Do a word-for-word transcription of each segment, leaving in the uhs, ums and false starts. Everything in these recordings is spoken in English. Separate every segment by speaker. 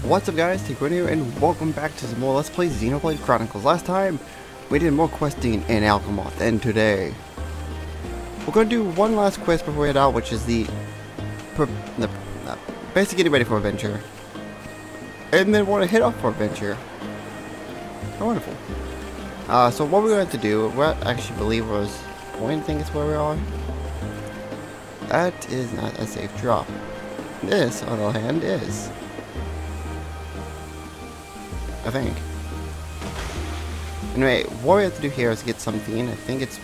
Speaker 1: What's up guys, Take One here, and welcome back to some more Let's Play Xenoblade Chronicles. Last time, we did more questing in Alcamoth, and today, we're going to do one last quest before we head out, which is the, the uh, basically getting ready for adventure. And then we're going to head off for adventure. How wonderful. Uh, so what we're going to do, what I actually believe was point, I think it's where we are. That is not a safe drop. This, on the other hand, is. I think. Anyway, what we have to do here is get something. I think it's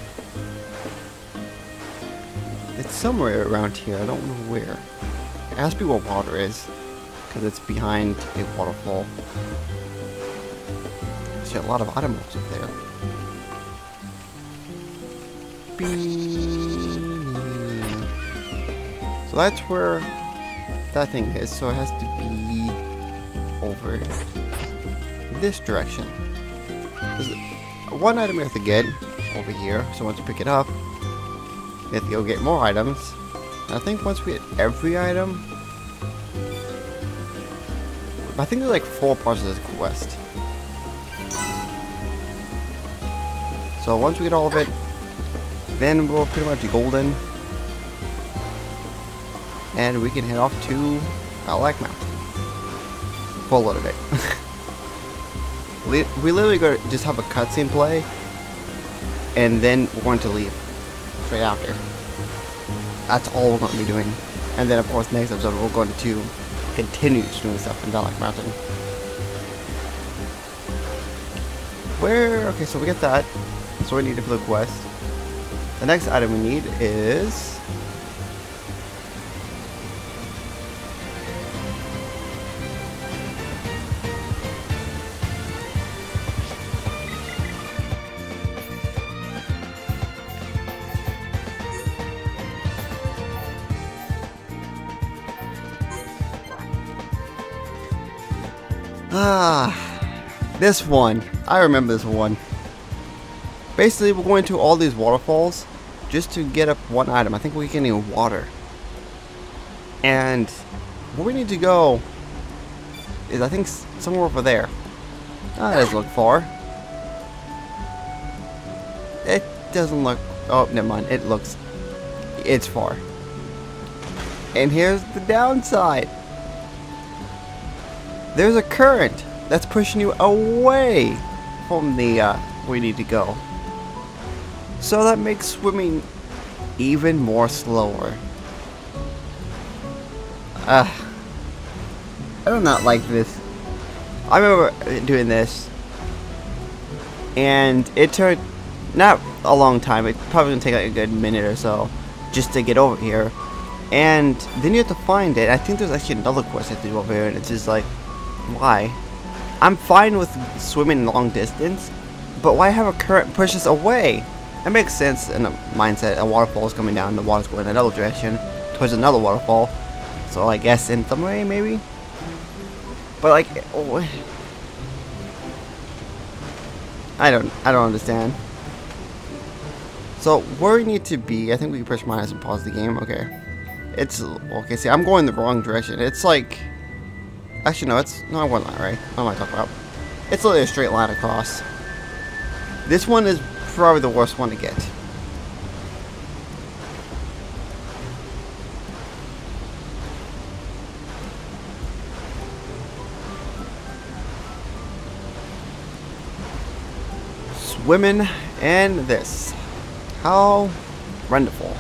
Speaker 1: it's somewhere around here. I don't know where. It has to be where water is, because it's behind a waterfall. There's a lot of animals up there. So that's where that thing is. So it has to be over this direction. There's one item we have to get over here, so once we pick it up, we have to go get more items. I think once we get every item, I think there's like four parts of this quest. So once we get all of it, then we're pretty much golden, and we can head off to Alak Mountain for a little bit. We literally go to just have a cutscene play, and then we're going to leave straight after. That's all we're going to be doing. And then, of course, next episode we're going to continue doing stuff in Alak Mountain. Where? Okay, so we get that. That's what we need for the quest. The next item we need is. Ah, this one. I remember this one. Basically, we're going to all these waterfalls just to get up one item. I think we can need water. And where we need to go is, I think, somewhere over there. Ah, that doesn't look far. It doesn't look... Oh, never mind. It looks... It's far. And here's the downside. There's a current that's pushing you away from the uh, where you need to go. So that makes swimming even more slower. Uh, I do not like this. I remember doing this, and it took not a long time. It probably gonna take like a good minute or so just to get over here, and then you have to find it. I think there's actually another quest I have to do over here, and it's just like, why? I'm fine with swimming long distance, but why have a current push us away? That makes sense in a mindset. A waterfall is coming down, the water's going in another direction towards another waterfall. So I guess in some way, maybe. But like, oh, I don't, I don't understand. So where we need to be, I think we can push minus and pause the game. Okay, it's okay. See, I'm going the wrong direction. It's like. Actually, no, it's not one line, right? What am I talking about? It's literally a straight line across. This one is probably the worst one to get. Swimming and this. How wonderful.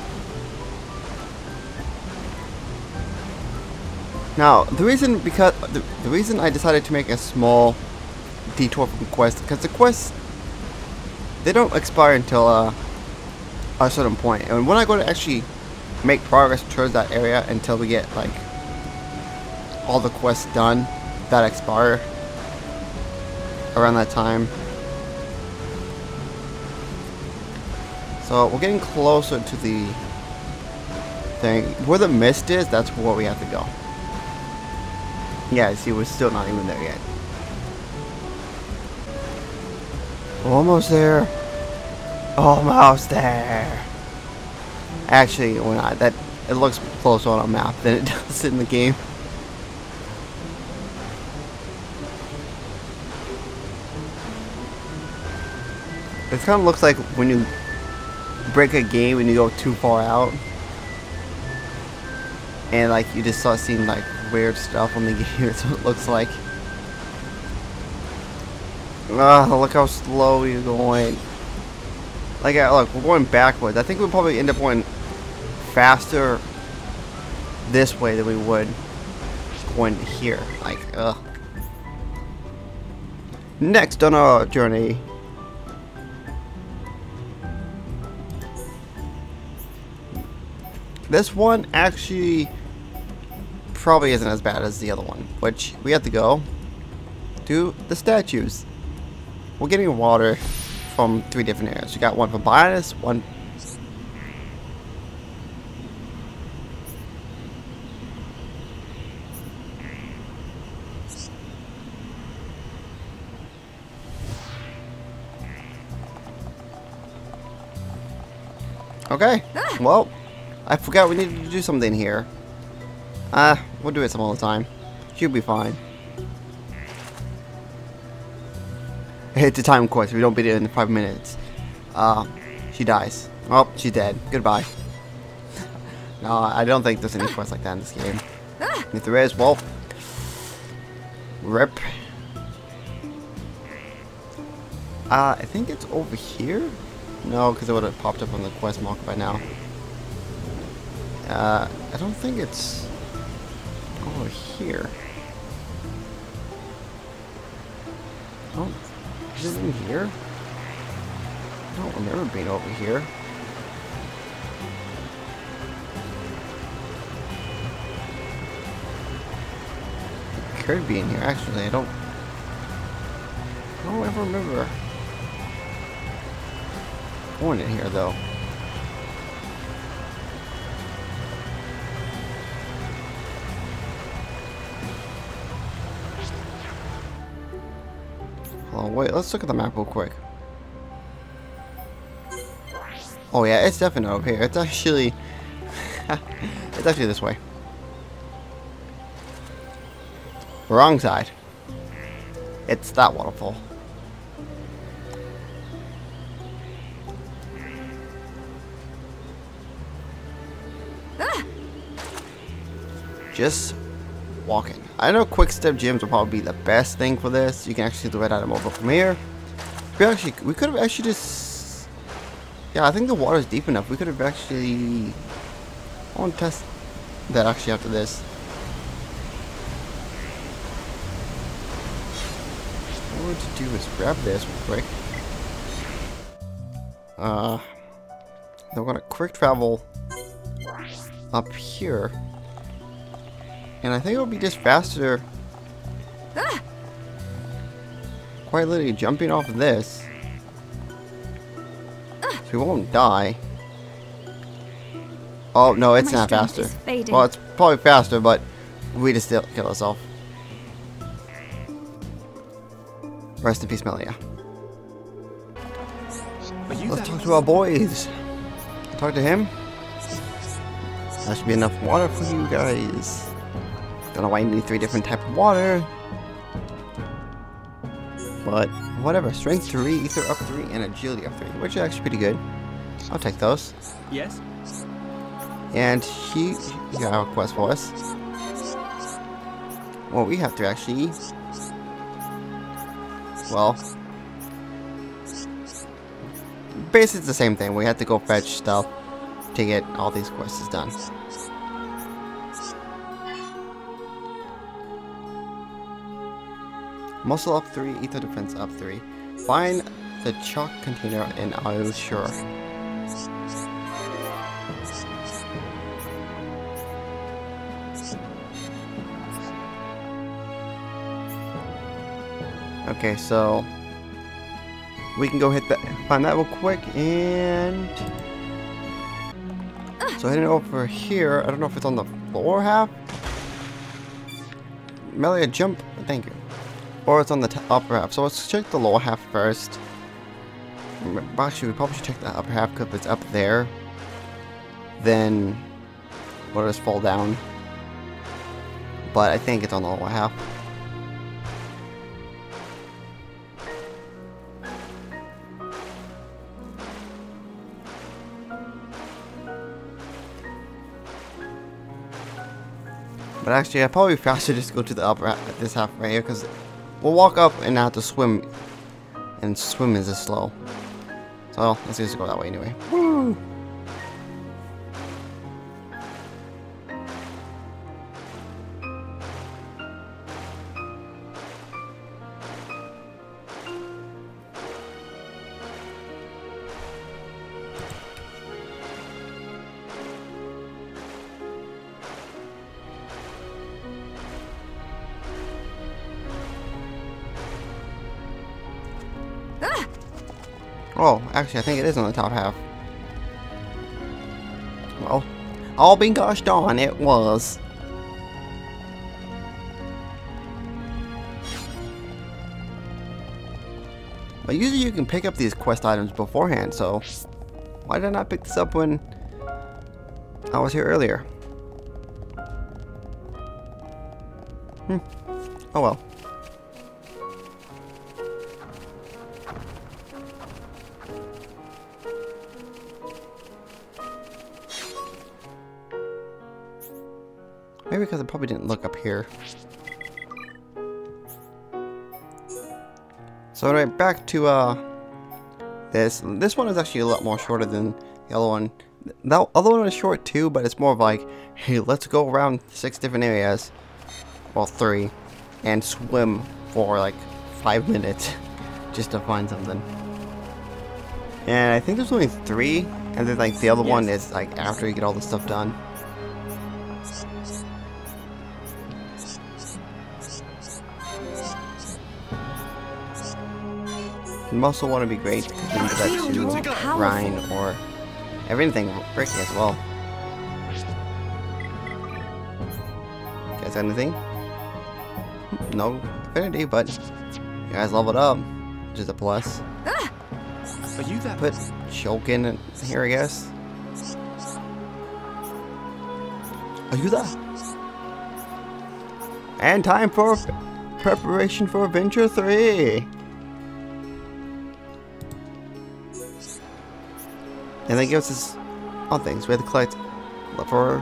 Speaker 1: Now, the reason because the, the reason I decided to make a small detour from quest, because the quests, they don't expire until uh, a certain point, and when I go to actually make progress towards that area until we get like all the quests done that expire around that time. So we're getting closer to the thing. Where the mist is, that's where we have to go. Yeah, see, we're still not even there yet. Almost there. Almost there. Actually, we're not. That it looks closer on a map than it does in the game. It kind of looks like when you break a game and you go too far out. And like you just start seeing like weird stuff on the game. That's what it looks like. Ah, look how slow you're going. Like, uh, look, we're going backwards. I think we'll probably end up going faster this way than we would going here. Like, ugh. Next on our journey. This one actually probably isn't as bad as the other one, which we have to go to the statues. We're getting water from three different areas. We got one for Bionis, one. Okay, well, I forgot we needed to do something here. Uh, we'll do it some other time. She'll be fine. It's a time quest. We don't beat it in five minutes. Uh, she dies. Oh, she's dead. Goodbye. No, I don't think there's any quests like that in this game. If there is, well, rip. Uh, I think it's over here. No, because it would have popped up on the quest mark by now. Uh, I don't think it's over here. Oh, is it in here? I don't remember being over here. It could be in here, actually. I don't. I don't ever remember going in here, though. Oh, wait, let's look at the map real quick. Oh yeah, it's definitely over here. It's actually it's actually this way. Wrong side. It's that waterfall. Ah! Just walking. I know quick step gyms will probably be the best thing for this. You can actually see the red item over from here. We actually we could have actually just yeah, I think the water is deep enough. We could have actually I want to test that actually after this. What we're going to do is grab this real quick. Uh then we're gonna quick travel up here. And I think it'll be just faster. Ah! Quite literally jumping off of this. Ah! So we won't die. Oh, no, it's My not faster. Well, it's probably faster, but we just still kill ourselves. Rest in peace, Melia. Let's talk to our boys. Talk to him. That should be enough water for you guys. Don't know why you need three different types of water. But whatever. Strength three, ether up three, and agility up three, which is actually pretty good. I'll take those.
Speaker 2: Yes.
Speaker 1: And he he got a quest for us. Well, we have to actually. Well, basically it's the same thing. We have to go fetch stuff to get all these quests done. Muscle up three, ether defense up three. Find the chalk container in Isle Shore. Okay, so we can go hit that, find that real quick, and so heading over here. I don't know if it's on the lower half. Melia, jump! Thank you. Or it's on the t upper half. So let's check the lower half first. Actually, we probably should check the upper half because if it's up there, then we'll just fall down. But I think it's on the lower half. But actually, I'd probably be faster just go to the upper this half right here, because we'll walk up and not have to swim, and swim is just slow. So let's just go that way anyway. Woo! Oh, actually, I think it is on the top half. Well, all being gosh darn, it was. But usually you can pick up these quest items beforehand, so why did I not pick this up when I was here earlier? Hmm. Oh well. Maybe because I probably didn't look up here. So right back to uh this. This one is actually a lot more shorter than the other one. The other one is short too, but it's more of like, hey, let's go around six different areas, well three, and swim for like five minutes just to find something. And I think there's only three, and then like the other yes. one is like after you get all the stuff done. You also want to be great because you can do that to Ryan or everything Ricky as well. Guys, anything? No affinity, but you guys leveled up, which is a plus.
Speaker 2: Are you that?
Speaker 1: Put Shulkin in here, I guess. Are you that? And time for preparation for Adventure three. And they give us this all things. We have to collect for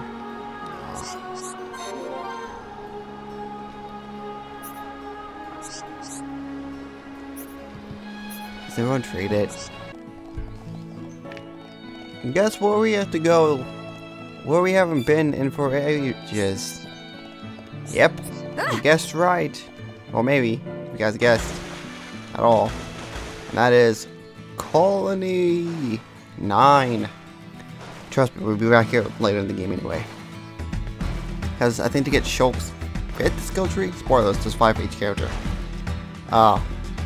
Speaker 1: Does everyone trade it? And guess where we have to go? Where we haven't been in for ages. Yep, you guessed right. Or maybe you guys guessed at all. And that is Colony Nine. Trust me, we'll be back here later in the game anyway. Because I think to get Shulk's get the skill tree, spoilers, there's five for each character. Ah. Uh,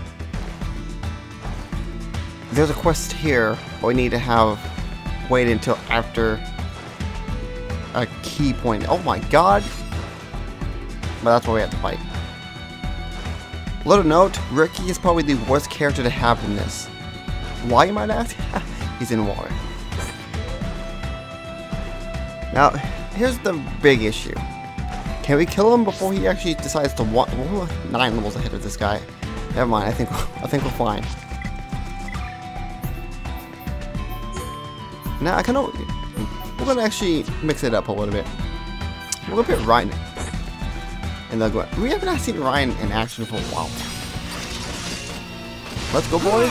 Speaker 1: there's a quest here, but we need to have wait until after a key point. Oh my god! But that's why we have to fight. Little note, Ricky is probably the worst character to have in this. Why, you might ask? He's in water. Now, here's the big issue. Can we kill him before he actually decides to want? We're nine levels ahead of this guy. Never mind. I think I think we're fine. Now I kind of we're gonna actually mix it up a little bit. We're gonna put Ryan in the. We haven't actually seen Ryan in action for a while. Let's go, boys.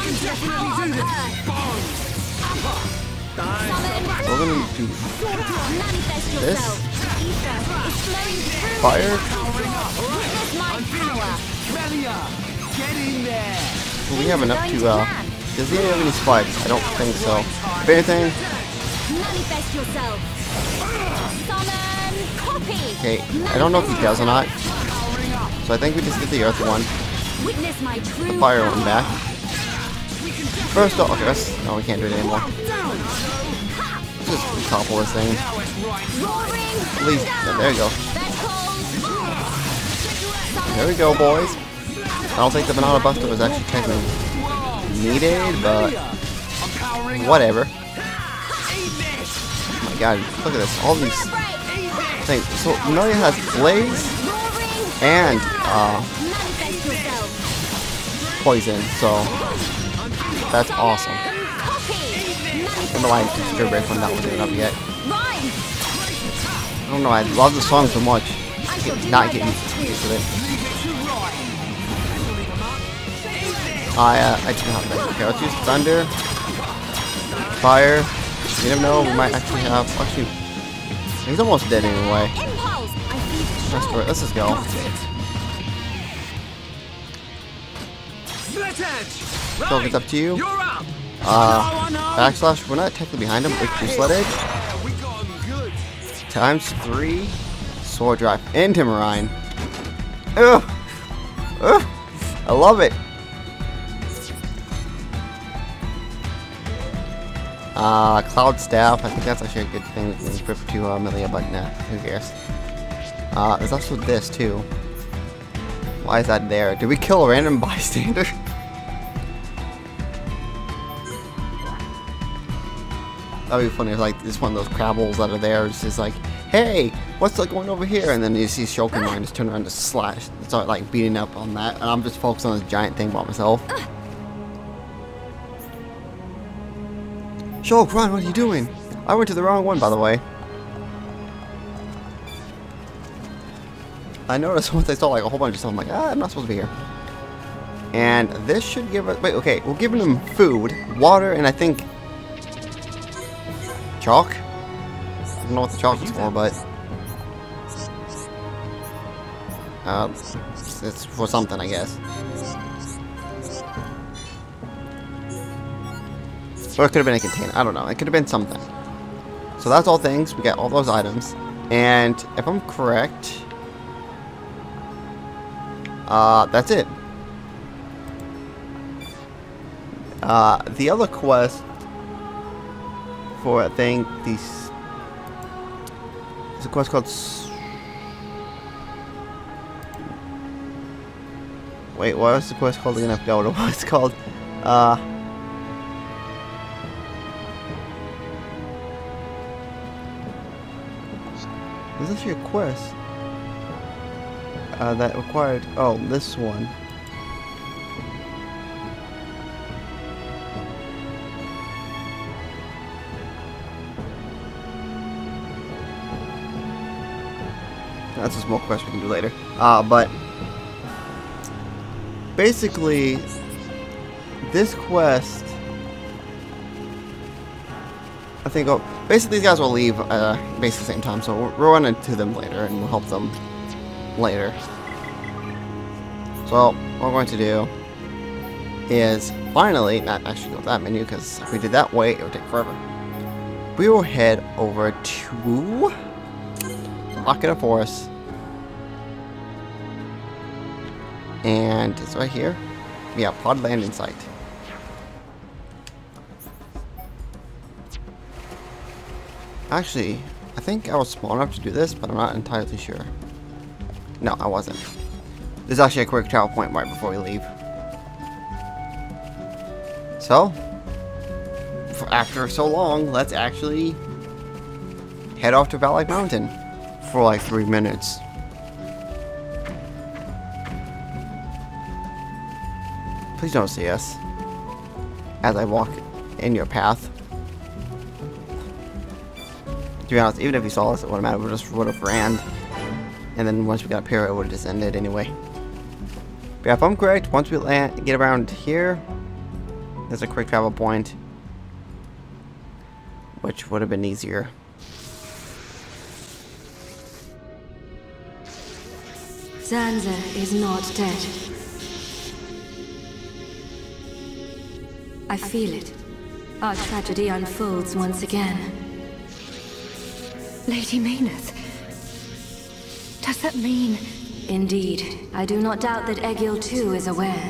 Speaker 1: We're gonna do this. Fire. Well, we have enough to, uh, does he have any spikes? I don't think so. If anything. Okay, I don't know if he does or not. So I think we just get the earth one. The fire one back. First off, okay, that's, no, we can't do it anymore. Let's just topple this thing. At least, yeah, there you go. There we go, boys. I don't think the banana buster was actually technically needed, but whatever. Oh my god, look at this. All these things. So, Amelia has Blaze and, uh, poison, so that's awesome. I don't know why Extra Break when that wasn't up yet. I don't know, I love the song so much. Get, not getting used to it. I, uh, I do have that. Okay, let's use thunder. Fire. You never know, we might actually have... Actually, he's almost dead anyway. Let's, go, let's just go. So it's up to you. Uh, backslash, we're not technically behind him. It's your sled edge. Times three. Sword drive. And Timurine. Ugh. Ugh. I love it. Uh, Cloud Staff, I think that's actually a good thing we can equip to uh, Amelia, but nah, who cares. Uh, there's also this too. Why is that there? Did we kill a random bystander? That'd be funny if like this one of those Crabbles that are there. It's just like, hey, what's like going over here? And then you see Shulkin just turn around to slash, start like beating up on that, and I'm just focused on this giant thing by myself. Shulk, run, what are you doing? I went to the wrong one, by the way. I noticed once I saw like a whole bunch of stuff, I'm like, ah, I'm not supposed to be here. And this should give us, wait, okay, we're giving them food, water, and I think chalk? I don't know what the chalk is for, but uh, it's for something, I guess. Or it could have been a container. I don't know. It could have been something. So that's all things. We got all those items. And if I'm correct, uh, that's it. Uh, the other quest for, I think, these... There's a quest called... S Wait, what was the quest called again? I forgot what it was called. Uh... There's actually a quest uh, that required. Oh, this one. That's a small quest we can do later. Uh, but basically, this quest. I think, oh, basically these guys will leave uh, basically the same time, so we'll, we'll run into them later and we'll help them later. So, what we're going to do is finally, not actually go to that menu, because if we did that way, it would take forever. We will head over to Locket of Forest, and it's right here. Yeah, pod landing site. Actually, I think I was small enough to do this, but I'm not entirely sure. No, I wasn't. There's actually a quick travel point right before we leave. So, for after so long, let's actually head off to Valak Mountain for like three minutes. Please don't see us as I walk in your path. To be honest, even if you saw us, it wouldn't matter. We just would have ran. And then once we got up here, it would have just ended anyway. But yeah, if I'm correct, once we land, get around here, there's a quick travel point, which would have been easier.
Speaker 3: Zanza is not dead. I feel it. Our tragedy unfolds once again.
Speaker 4: Lady Mayneth, does that mean...
Speaker 3: Indeed, I do not doubt that Egil too is aware.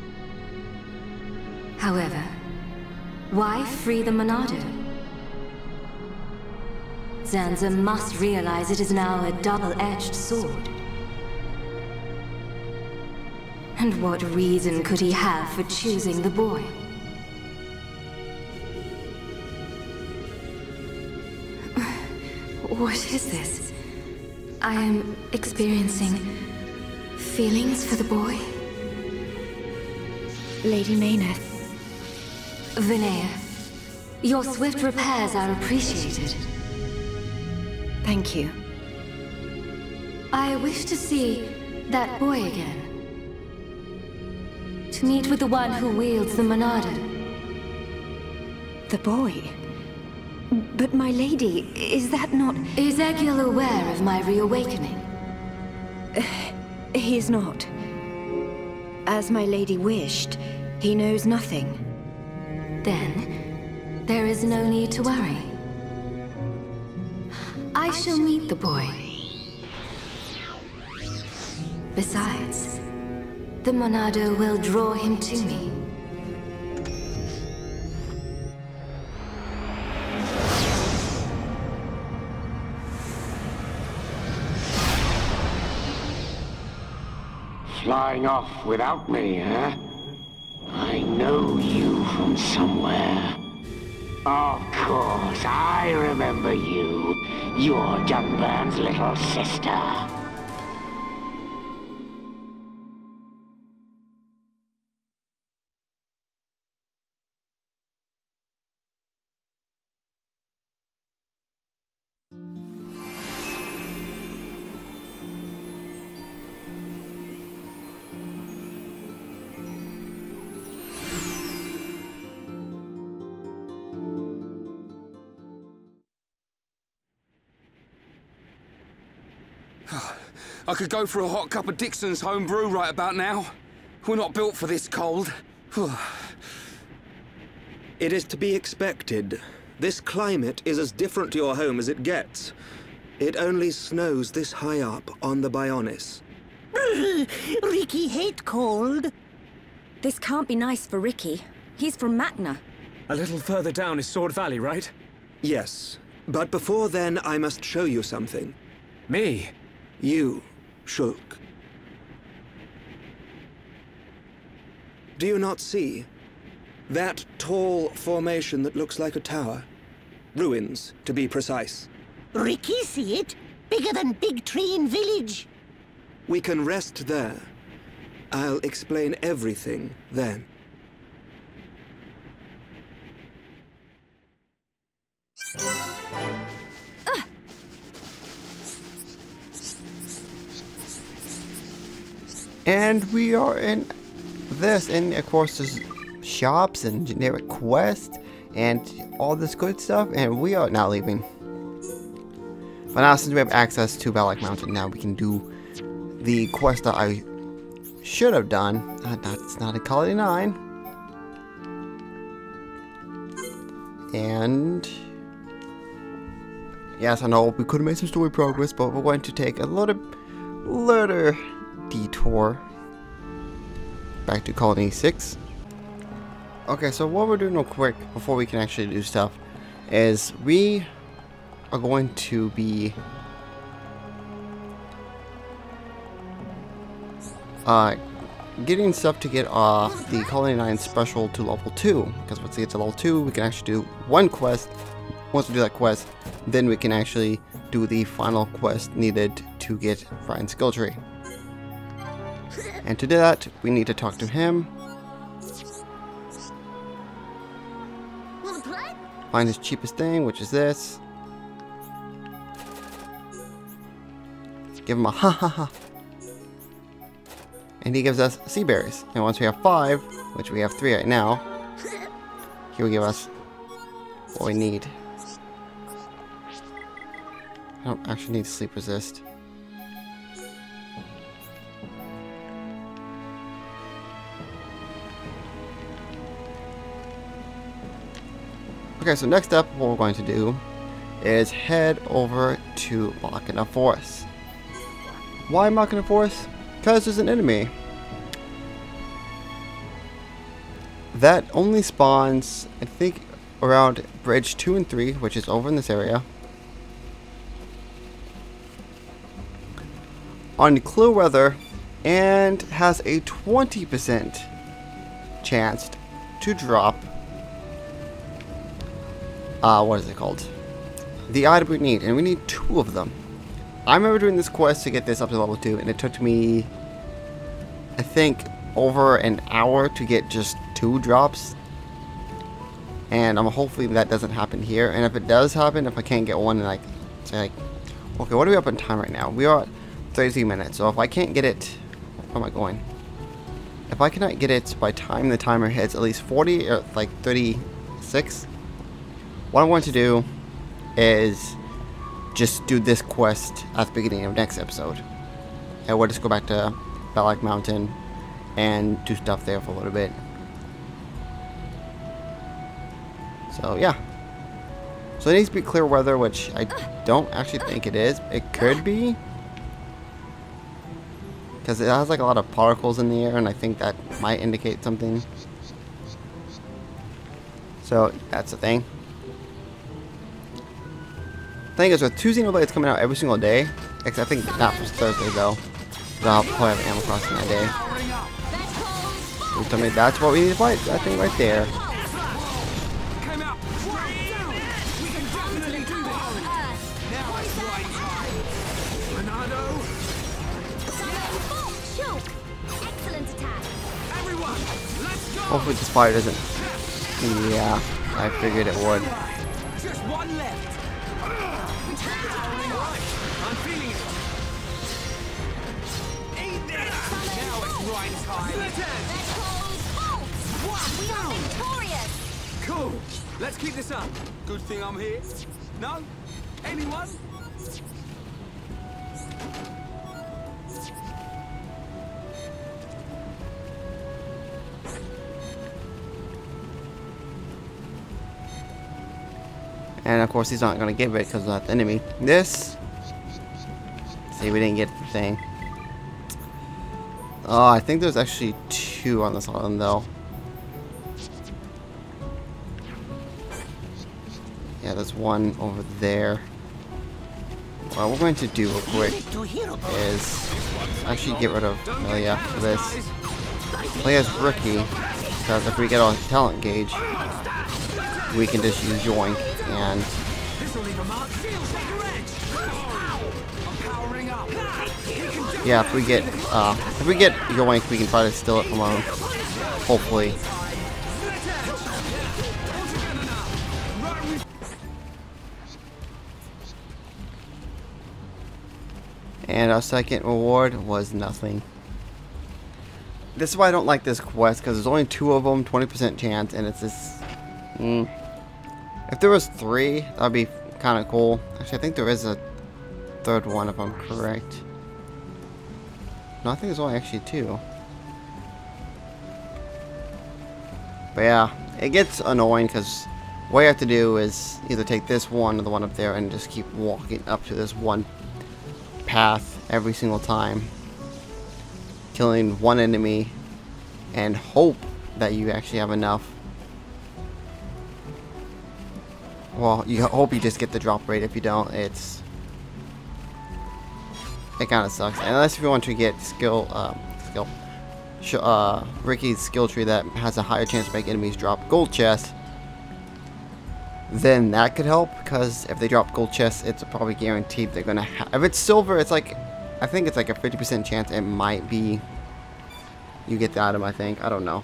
Speaker 3: However, why free the Monado? Zanza must realize it is now a double-edged sword. And what reason could he have for choosing the boy?
Speaker 4: What is this? I am experiencing feelings for the boy. Lady Mayneth.
Speaker 3: Vinaya, your swift repairs are appreciated.
Speaker 4: Thank you. I wish to see that boy again. To meet with the one who wields the Monado.
Speaker 3: The boy? But my lady, is that not...
Speaker 4: Is Egil aware of my reawakening?
Speaker 3: He is not. As my lady wished, he knows nothing.
Speaker 4: Then, there is no need to worry. I shall meet the boy. Besides, the Monado will draw him to me.
Speaker 5: Flying off without me, huh? I know you from somewhere. Of course, I remember you. You're Jungburn's little sister.
Speaker 2: I could go for a hot cup of Dixon's home brew right about now. We're not built for this cold.
Speaker 6: It is to be expected. This climate is as different to your home as it gets. It only snows this high up on the Bionis.
Speaker 7: Ricky hate cold.
Speaker 3: This can't be nice for Ricky. He's from Matna.
Speaker 8: A little further down is Sword Valley, right?
Speaker 6: Yes, but before then I must show you something.
Speaker 8: Me?
Speaker 6: You, Shulk. Do you not see? That tall formation that looks like a tower? Ruins, to be precise.
Speaker 7: Ricky see it? Bigger than Big Tree in village.
Speaker 6: We can rest there. I'll explain everything then.
Speaker 1: And we are in this, and of course there's shops and generic quests and all this good stuff, and we are now leaving. But now since we have access to Valak Mountain, now we can do the quest that I should have done. Uh, that's not a Colony nine. And yes, I know we could have made some story progress, but we're going to take a little, little detour back to Colony six. Okay, so what we're doing real quick before we can actually do stuff is we are going to be uh, getting stuff to get off the Colony nine special to level two, because once we get to level two we can actually do one quest. Once we do that quest, then we can actually do the final quest needed to get Ryan's skill tree. And to do that, we need to talk to him. Find his cheapest thing, which is this. Give him a ha ha ha. And he gives us sea berries. And once we have five, which we have three right now, he will give us what we need. I don't actually need sleep resist. Okay, so next up, what we're going to do is head over to Machina Forest. Why Machina Forest? Because there's an enemy that only spawns, I think, around Bridge two and three, which is over in this area, on clear weather, and has a twenty percent chance to drop Uh, what is it called? The item we need, and we need two of them. I remember doing this quest to get this up to level two, and it took me, I think, over an hour to get just two drops. And I'm hopefully that doesn't happen here. And if it does happen, if I can't get one, and like say like, okay, what are we up in time right now? We are at thirty-three minutes. So if I can't get it, where am I going? If I cannot get it by time the timer hits at least forty or like thirty-six, what I'm going to do is just do this quest at the beginning of next episode. And we'll just go back to Valak Mountain and do stuff there for a little bit. So yeah. So it needs to be clear weather, which I don't actually think it is. It could be. Because it has like a lot of particles in the air, and I think that might indicate something. So that's the thing. Thing is, with two Xenoblades coming out every single day, except I think not for Thursday though. I'll probably have Animal Crossing that day. You tell me that's what we need to fight. That thing right there. Hopefully this fire doesn't. Yeah, I figured it would.
Speaker 2: Just one left. I'm feeling it. Eat this. Now it's right time. We are victorious. Cool. Let's keep this up. Good thing I'm here. No? Anyone?
Speaker 1: And of course he's not going to give it because of the enemy. This. See, we didn't get the thing. Oh, I think there's actually two on this island though. Yeah, there's one over there. What we're going to do real quick is actually get rid of Melia for this. Play as Ricky, because if we get on talent gauge, we can just use Yoink and yeah, if we get uh, if we get Yoink, we can try to steal it from him. Hopefully. And our second reward was nothing. This is why I don't like this quest, because there's only two of them, twenty percent chance, and it's this. Mm. If there was three, that'd be kind of cool. Actually, I think there is a third one, if I'm correct. No, I think there's only actually two. But yeah, it gets annoying because what you have to do is either take this one or the one up there and just keep walking up to this one path every single time, killing one enemy, and hope that you actually have enough. Well, you hope you just get the drop rate. If you don't, it's it kind of sucks. Unless if you want to get skill, um, skill, sh uh, Ricky's skill tree that has a higher chance to make enemies drop gold chests, then that could help. Because if they drop gold chests, it's probably guaranteed they're gonna have. If it's silver, it's like, I think it's like a fifty percent chance it might be you get the item. I think, I don't know.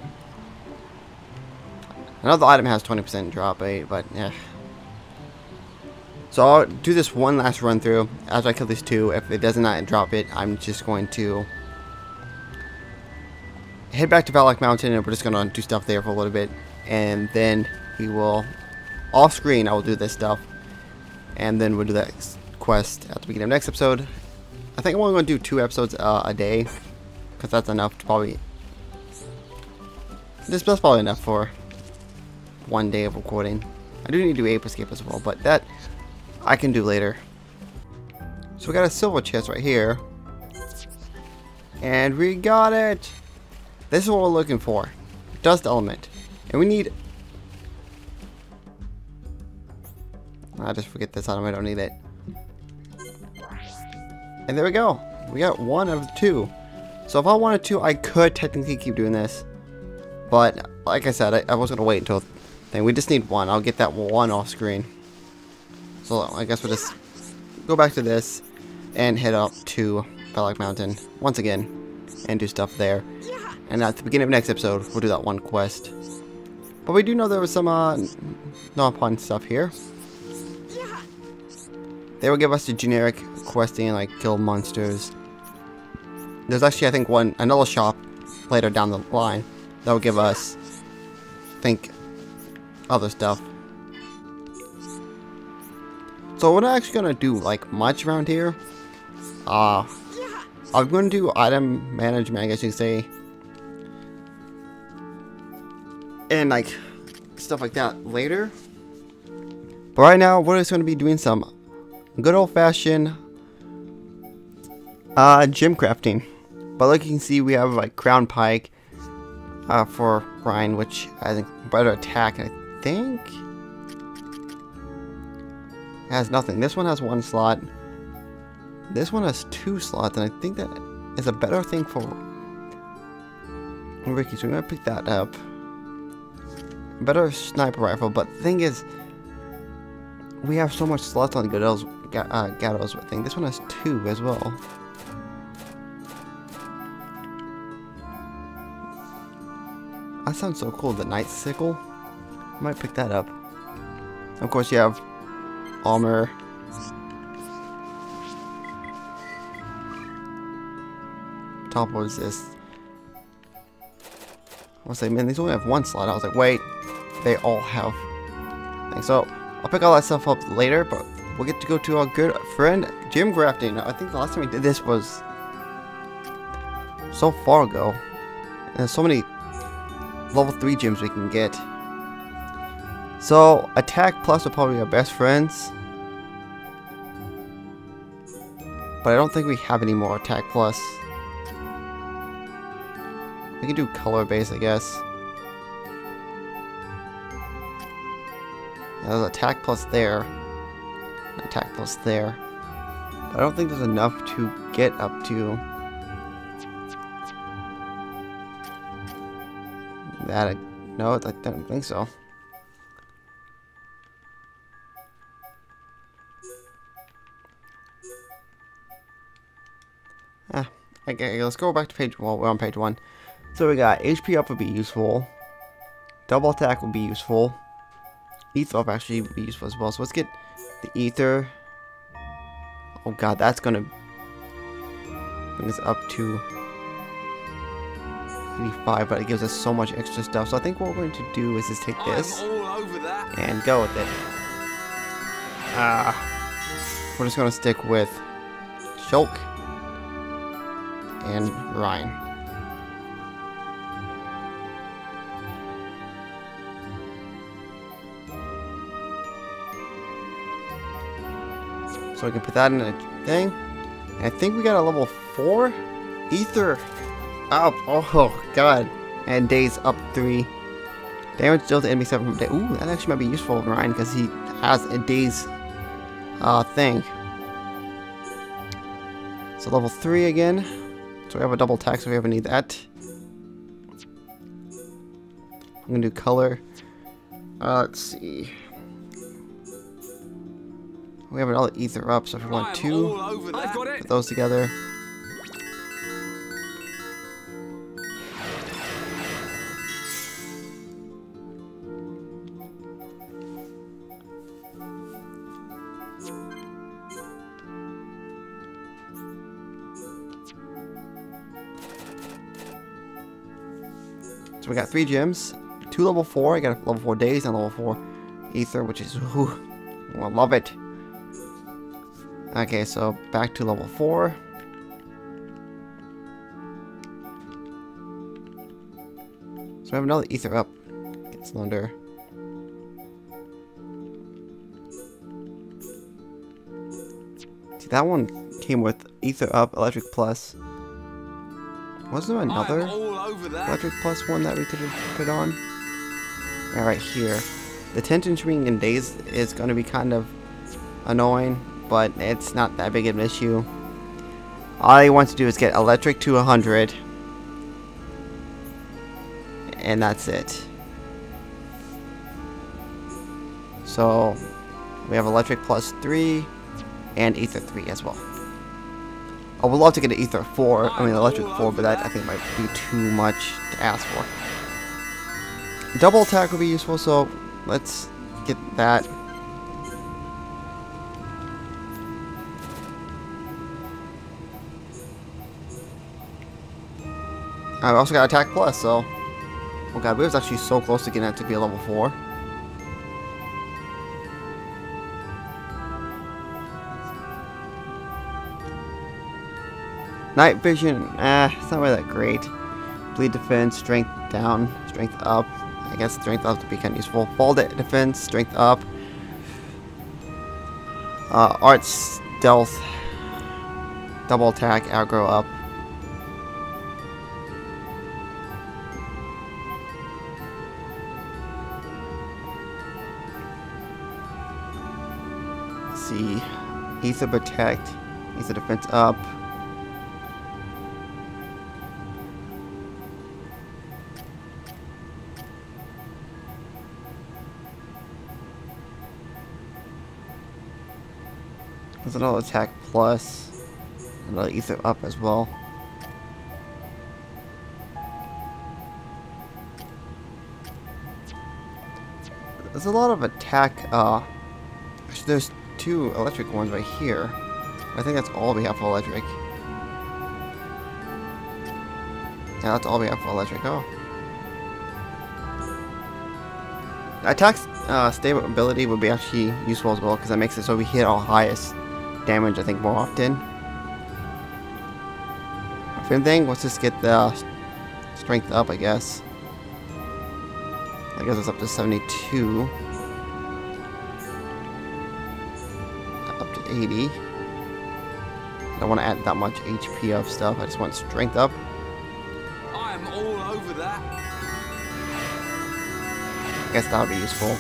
Speaker 1: Another item has twenty percent drop rate, but yeah. So I'll do this one last run through. After I kill these two, if it does not drop it, I'm just going to head back to Valak Mountain, and we're just going to do stuff there for a little bit. And then we will, off screen, I will do this stuff. And then we'll do that quest at the beginning of next episode. I think I'm only going to do two episodes uh, a day, because that's enough to probably, this that's probably enough for one day of recording. I do need to do Ape Escape as well, but that I can do later. So we got a silver chest right here. And we got it! This is what we're looking for. Dust element. And we need... I just forget this item, I don't need it. And there we go. We got one of the two. So if I wanted to, I could technically keep doing this. But, like I said, I, I was going to wait until... Then we just need one. I'll get that one off screen. So I guess we'll just go back to this and head up to Valak Mountain once again and do stuff there. And at the beginning of next episode, we'll do that one quest. But we do know there was some uh, non-fun stuff here. They will give us the generic questing like kill monsters there's actually, I think, one another shop later down the line that will give us, I think, other stuff. So we're not actually gonna do like much around here. Uh, I'm gonna do item management, I guess you could say, and like stuff like that later. But right now, we're just gonna be doing some good old-fashioned uh, gem crafting. But like you can see, we have like Crown Pike uh, for Ryan, which I think better attack. I think it has nothing. This one has one slot. This one has two slots, and I think that is a better thing for Ricky. So we're gonna pick that up. Better sniper rifle, but the thing is, we have so much slots on Gatos, uh, Gatos. I think this one has two as well. That sounds so cool, the Night Sickle. I might pick that up. Of course, you have armor. Top resist. I was like, man, these only have one slot. I was like, wait, they all have things. So I'll pick all that stuff up later, but we'll get to go to our good friend gem crafting. I think the last time we did this was so far ago. And there's so many level three gems we can get. So attack plus are probably our best friends, but I don't think we have any more attack plus. We can do color base, I guess. Yeah, there's attack plus there, attack plus there, but I don't think there's enough to get up to that. I, no, I don't think so. Ah, okay, let's go back to page one. Well, we're on page one. So we got H P up would be useful. Double attack would be useful. Ether up actually would be useful as well. So let's get the ether. Oh god, that's gonna bring us up to eighty-five, but it gives us so much extra stuff. So I think what we're going to do is just take this and go with it. Ah, uh, we're just gonna stick with Shulk and Ryan. So we can put that in a thing. And I think we got a level four ether up. Oh god. And days up three. Damage dealt to enemy seven from day. Ooh, that actually might be useful for Ryan because he has a days uh thing. So level three again. So we have a double attack, so we ever need that. I'm gonna do color. Uh, let's see. We have another ether up, so if we want two, put those together. So we got three gems, two level four. I got a level four days and level four ether, which is, whew, I love it. Okay, so back to level four. So we have another ether up. Get cylinder. See, that one came with ether up, electric plus. Wasn't there another electric plus one that we could have put on? Yeah, right here. The tension swing in days is going to be kind of annoying, but it's not that big of an issue. All he wants to do is get electric to one hundred, and that's it. So we have electric plus three and ether three as well. I would love to get an ether four, I mean electric four, but that I think might be too much to ask for. Double attack would be useful, so let's get that. I also got Attack Plus, so... Oh god, we was actually so close to getting that to be a level four. Night Vision, eh, it's not really that great. Bleed Defense, Strength down, Strength up. I guess Strength up to be kind of useful. Fall Defense, Strength up. Uh, Art Stealth, Double Attack, Aggro up. Let's see, Ether Protect, Ether Defense up. There's another Attack Plus, another Ether up as well. There's a lot of attack, uh, actually there's two electric ones right here. I think that's all we have for electric. Yeah, that's all we have for electric, oh. Attack uh, stability would be actually useful as well, because that makes it so we hit our highest damage, I think, more often. If anything, let's just get the strength up, I guess. I guess it's up to seventy-two. Up to eighty. I don't want to add that much H P up stuff, I just want strength up.
Speaker 2: I'm all over that.
Speaker 1: I guess that would be useful.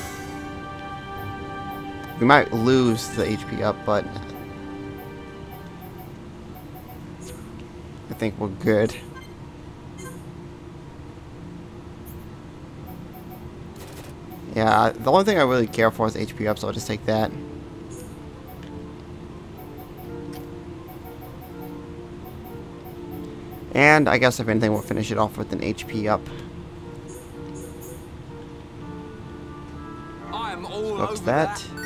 Speaker 1: We might lose the H P up, but I think we're good. Yeah, the only thing I really care for is H P up, so I'll just take that. And I guess if anything, we'll finish it off with an H P up.
Speaker 2: I'm all
Speaker 1: Oops,
Speaker 2: over
Speaker 1: that.
Speaker 2: that.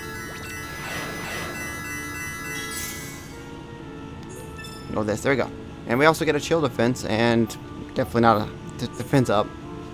Speaker 1: No, this. There we go. And we also get a chill defense, and definitely not a d defense up.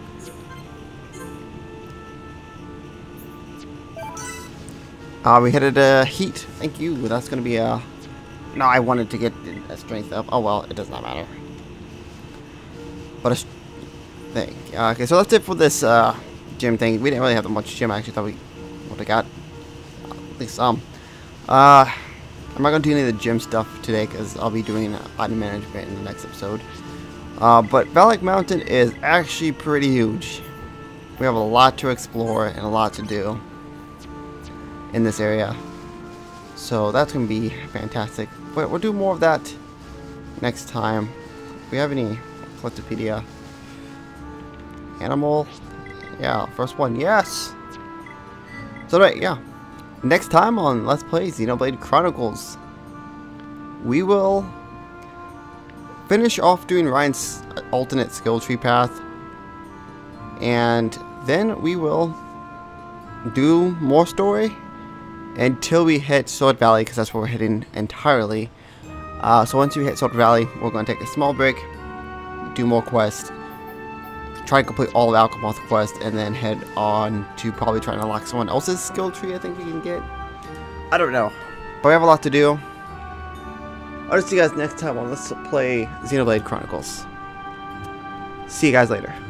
Speaker 1: Uh, we hit it a heat. Thank you. That's going to be a... No, I wanted to get a strength up. Oh, well, it does not matter. But a thing. Uh, okay, so that's it for this uh, gym thing. We didn't really have that much gym. I actually thought we would have got at least some. Uh, I'm not going to do any of the gym stuff today because I'll be doing item management in the next episode. Uh, but Valak Mountain is actually pretty huge. We have a lot to explore and a lot to do in this area. So that's going to be fantastic. But we'll do more of that next time. Do we have any Collectopedia? Animal? Yeah, first one, yes! So right, yeah. Next time on Let's Play Xenoblade Chronicles, we will finish off doing Ryan's alternate skill tree path. And then we will do more story until we hit Sword Valley, because that's where we're heading entirely. Uh, so once we hit Sword Valley, we're going to take a small break, do more quests, try to complete all of Alchemoth's quest, and then head on to probably try and unlock someone else's skill tree I think we can get. I don't know. But we have a lot to do. I'll just see you guys next time on Let's Play Xenoblade Chronicles. See you guys later.